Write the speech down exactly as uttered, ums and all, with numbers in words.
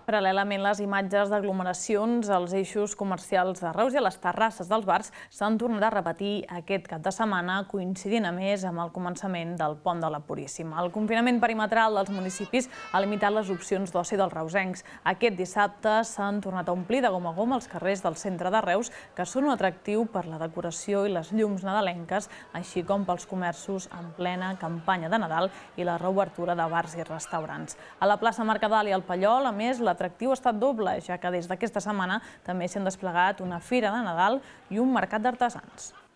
Paral·lelament, les imatges d'aglomeracions als eixos comercials de Reus i a les terrasses dels bars s'han tornat a repetir aquest cap de setmana, coincidint a més amb el començament del Pont de la Puríssima. El confinament perimetral dels municipis ha limitat les opcions d'oci dels reusencs. Aquest dissabte s'han tornat a omplir de gom a gom els carrers del centre de Reus, que són un atractiu per la decoració i les llums nadalenques, així com pels comerços en plena campanya de Nadal i la reobertura de bars i restaurants. A la plaça Mercadal i al Pallol, a més, l'atractiu ha estat doble, ja que des d'aquesta setmana també s'han desplegat una fira de Nadal i un mercat d'artesans.